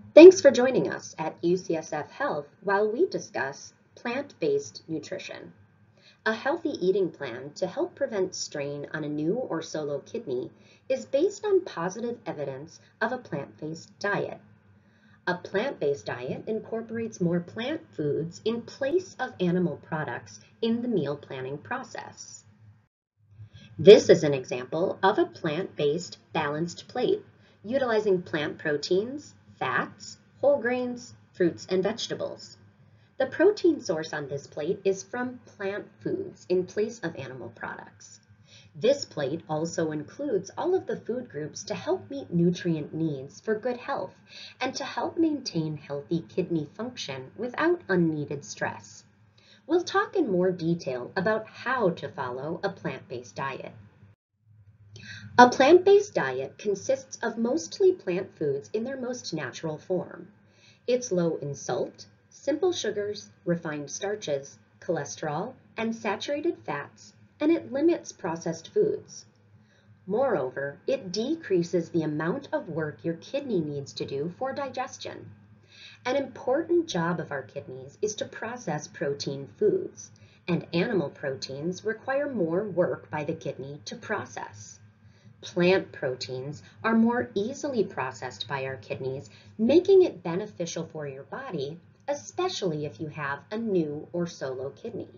Thanks for joining us at UCSF Health while we discuss plant-based nutrition. A healthy eating plan to help prevent strain on a new or solo kidney is based on positive evidence of a plant-based diet. A plant-based diet incorporates more plant foods in place of animal products in the meal planning process. This is an example of a plant-based balanced plate, utilizing plant proteins, fats, whole grains, fruits, and vegetables. The protein source on this plate is from plant foods in place of animal products. This plate also includes all of the food groups to help meet nutrient needs for good health and to help maintain healthy kidney function without unneeded stress. We'll talk in more detail about how to follow a plant-based diet. A plant-based diet consists of mostly plant foods in their most natural form. It's low in salt, simple sugars, refined starches, cholesterol, and saturated fats, and it limits processed foods. Moreover, it decreases the amount of work your kidney needs to do for digestion. An important job of our kidneys is to process protein foods, and animal proteins require more work by the kidney to process. Plant proteins are more easily processed by our kidneys, making it beneficial for your body, especially if you have a new or solo kidney.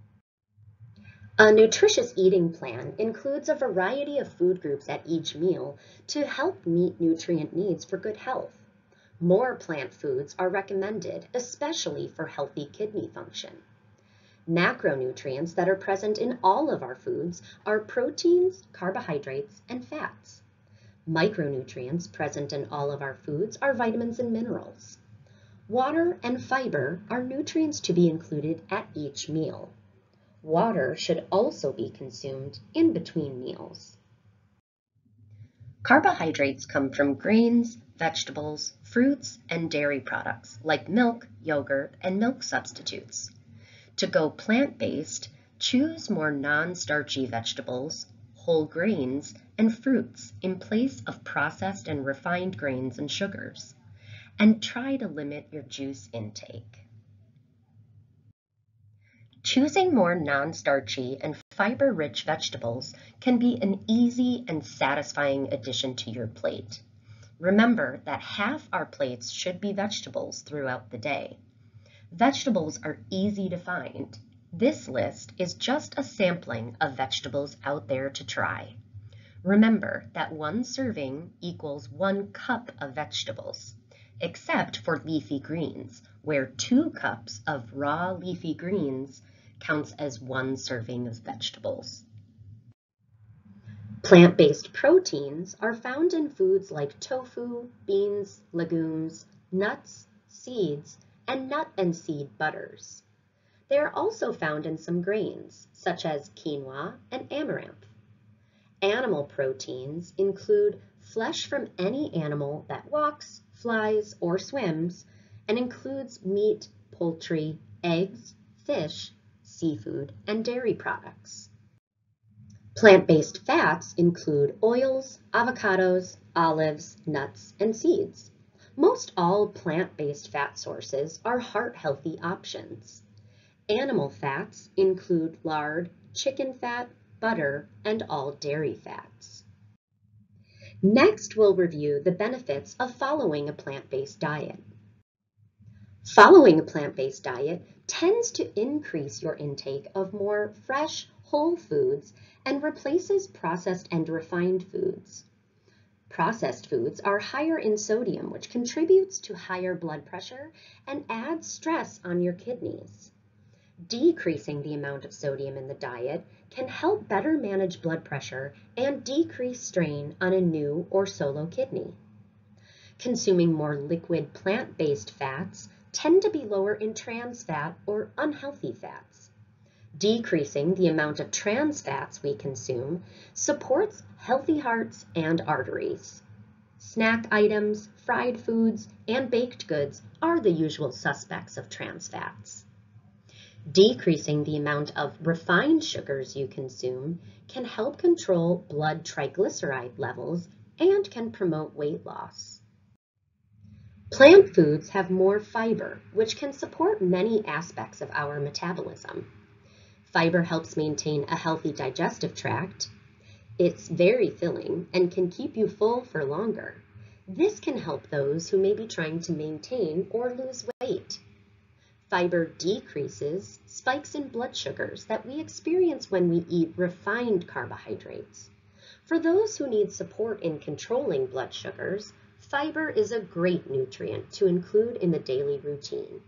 A nutritious eating plan includes a variety of food groups at each meal to help meet nutrient needs for good health. More plant foods are recommended, especially for healthy kidney function. Macronutrients that are present in all of our foods are proteins, carbohydrates, and fats. Micronutrients present in all of our foods are vitamins and minerals. Water and fiber are nutrients to be included at each meal. Water should also be consumed in between meals. Carbohydrates come from grains, vegetables, fruits, and dairy products like milk, yogurt, and milk substitutes. To go plant-based, choose more non-starchy vegetables, whole grains, and fruits in place of processed and refined grains and sugars. And try to limit your juice intake. Choosing more non-starchy and fiber-rich vegetables can be an easy and satisfying addition to your plate. Remember that half our plates should be vegetables throughout the day. Vegetables are easy to find. This list is just a sampling of vegetables out there to try. Remember that 1 serving equals 1 cup of vegetables, except for leafy greens, where 2 cups of raw leafy greens counts as 1 serving of vegetables. Plant-based proteins are found in foods like tofu, beans, legumes, nuts, seeds, and nut and seed butters. They are also found in some grains, such as quinoa and amaranth. Animal proteins include flesh from any animal that walks, flies, or swims, and includes meat, poultry, eggs, fish, seafood, and dairy products. Plant-based fats include oils, avocados, olives, nuts, and seeds. Most all plant-based fat sources are heart-healthy options. Animal fats include lard, chicken fat, butter, and all dairy fats. Next, we'll review the benefits of following a plant-based diet. Following a plant-based diet tends to increase your intake of more fresh, whole foods and replaces processed and refined foods. Processed foods are higher in sodium, which contributes to higher blood pressure and adds stress on your kidneys. Decreasing the amount of sodium in the diet can help better manage blood pressure and decrease strain on a new or solo kidney. Consuming more liquid plant-based fats tend to be lower in trans fat or unhealthy fats. Decreasing the amount of trans fats we consume supports healthy hearts and arteries. Snack items, fried foods, and baked goods are the usual suspects of trans fats. Decreasing the amount of refined sugars you consume can help control blood triglyceride levels and can promote weight loss. Plant foods have more fiber, which can support many aspects of our metabolism. Fiber helps maintain a healthy digestive tract. It's very filling and can keep you full for longer. This can help those who may be trying to maintain or lose weight. Fiber decreases spikes in blood sugars that we experience when we eat refined carbohydrates. For those who need support in controlling blood sugars, fiber is a great nutrient to include in the daily routine.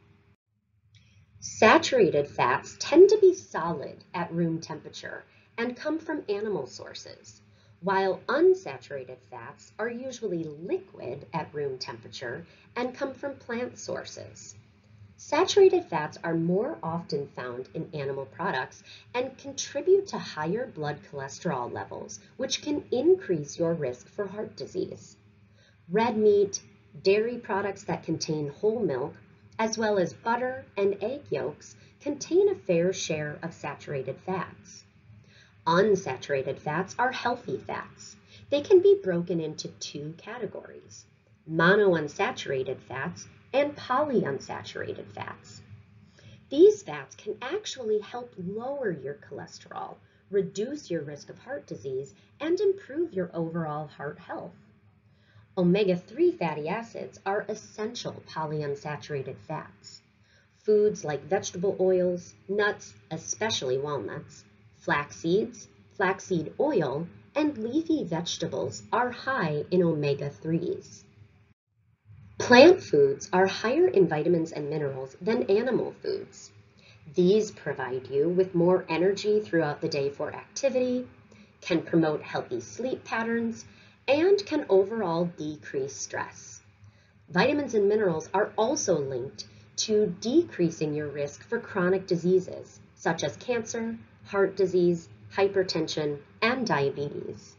Saturated fats tend to be solid at room temperature and come from animal sources, while unsaturated fats are usually liquid at room temperature and come from plant sources. Saturated fats are more often found in animal products and contribute to higher blood cholesterol levels, which can increase your risk for heart disease. Red meat, dairy products that contain whole milk, as well as butter and egg yolks, contain a fair share of saturated fats. Unsaturated fats are healthy fats. They can be broken into two categories: monounsaturated fats and polyunsaturated fats. These fats can actually help lower your cholesterol, reduce your risk of heart disease, and improve your overall heart health. Omega-3 fatty acids are essential polyunsaturated fats. Foods like vegetable oils, nuts, especially walnuts, flax seeds, flaxseed oil, and leafy vegetables are high in omega-3s. Plant foods are higher in vitamins and minerals than animal foods. These provide you with more energy throughout the day for activity, can promote healthy sleep patterns, and can overall decrease stress. Vitamins and minerals are also linked to decreasing your risk for chronic diseases such as cancer, heart disease, hypertension, and diabetes.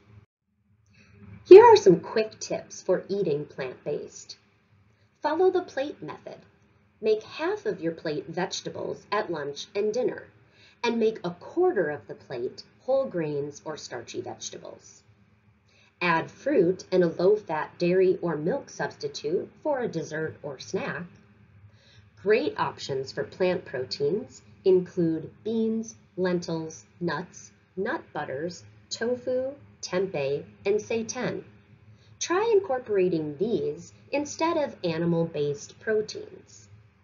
Here are some quick tips for eating plant-based. Follow the plate method. Make half of your plate vegetables at lunch and dinner, and make a quarter of the plate whole grains or starchy vegetables. Add fruit and a low-fat dairy or milk substitute for a dessert or snack. Great options for plant proteins include beans, lentils, nuts, nut butters, tofu, tempeh, and seitan. Try incorporating these instead of animal-based proteins.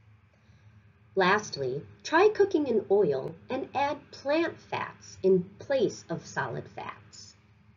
Lastly, try cooking in oil and add plant fats in place of solid fats.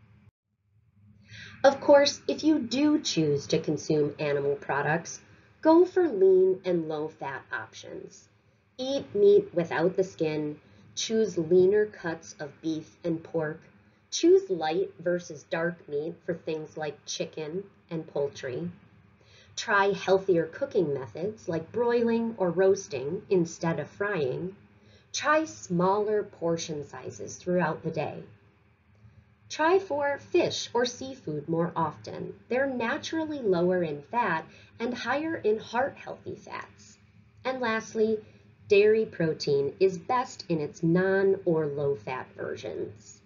Of course, if you do choose to consume animal products, go for lean and low-fat options. Eat meat without the skin, choose leaner cuts of beef and pork, choose light versus dark meat for things like chicken and poultry. Try healthier cooking methods like broiling or roasting instead of frying. Try smaller portion sizes throughout the day. Try for fish or seafood more often. They're naturally lower in fat and higher in heart-healthy fats. And lastly, dairy protein is best in its non- or low-fat versions.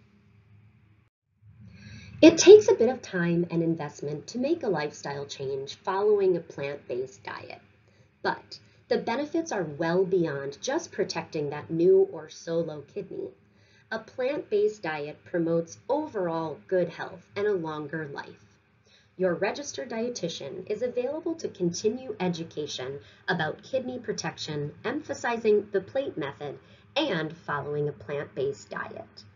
It takes a bit of time and investment to make a lifestyle change following a plant-based diet, but the benefits are well beyond just protecting that new or solo kidney. A plant-based diet promotes overall good health and a longer life. Your registered dietitian is available to continue education about kidney protection, emphasizing the plate method, and following a plant-based diet.